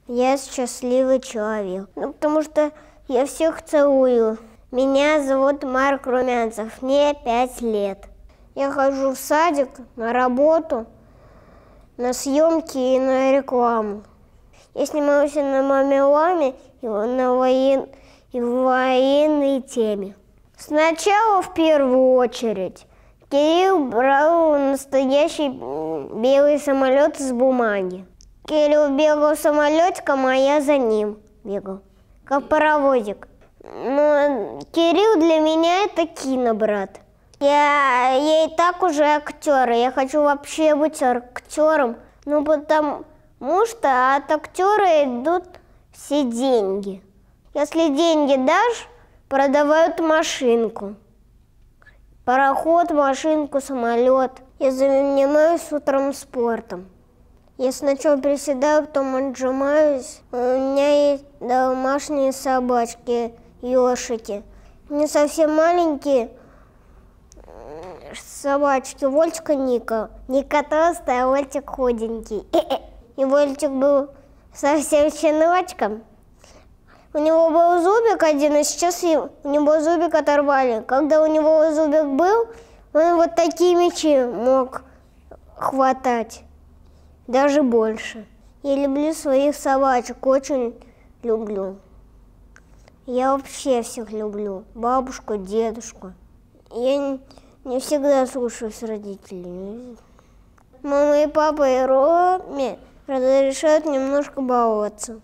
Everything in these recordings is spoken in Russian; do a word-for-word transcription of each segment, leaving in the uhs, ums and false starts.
Я счастливый человек. Ну, потому что я всех целую. Меня зовут Марк Румянцев, мне пять лет. Я хожу в садик, на работу, на съемки и на рекламу. Я снимался на «Маме-Ламе» и на воен... и в военной теме. Сначала, в первую очередь, Кирилл брал настоящий белый самолет из бумаги. Кирилл бегал самолетиком, а я за ним бегал, как паровозик. Но Кирилл для меня это кинобрат. Я, я и так уже актер, я хочу вообще быть актером, ну потому что от актера идут все деньги. Если деньги дашь, продавают машинку. Пароход, машинку, самолет. Я занимаюсь утром спортом. Я сначала приседаю, потом отжимаюсь. У меня есть домашние собачки, ёшики. Не совсем маленькие собачки. Вольтика Ника. Ника толстая, а Вольтик худенький. И Вольтик был совсем щеночком. У него был зубик один, и сейчас у него зубик оторвали. Когда у него зубик был, он вот такие мячи мог хватать. Даже больше. Я люблю своих собачек, очень люблю. Я вообще всех люблю. Бабушку, дедушку. Я не всегда слушаюсь родителей. Мама и папа и Роме разрешают немножко баловаться.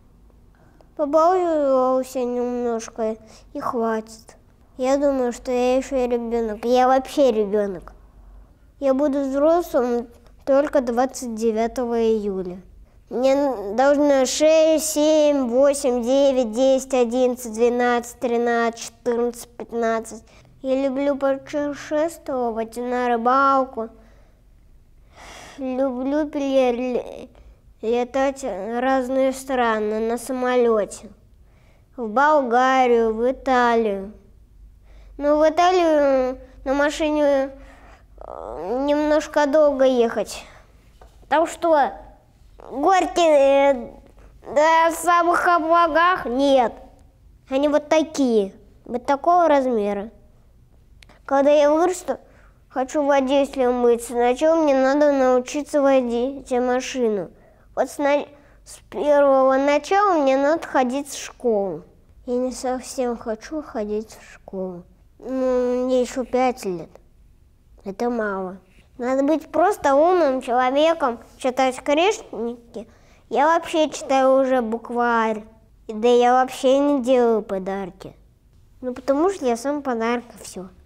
Побаловался немножко и хватит. Я думаю, что я еще ребенок. Я вообще ребенок. Я буду взрослым только двадцать девятого июля. Мне должно шесть, семь, восемь, девять, десять, одиннадцать, двенадцать, тринадцать, четырнадцать, пятнадцать. Я люблю путешествовать на рыбалку. Люблю летать в разные страны на самолете. В Болгарию, в Италию. Но в Италию на машине немножко долго ехать. Там что, горки да, в самых облаках? Нет. Они вот такие, вот такого размера. Когда я вырасту, хочу водителем быть. Сначала мне надо научиться водить машину. Вот с, на... с первого начала мне надо ходить в школу. Я не совсем хочу ходить в школу. Ну, мне еще пять лет. Это мало. Надо быть просто умным человеком, читать книжки. Я вообще читаю уже букварь. Да я вообще не делаю подарки. Ну, потому что я сам подарка все.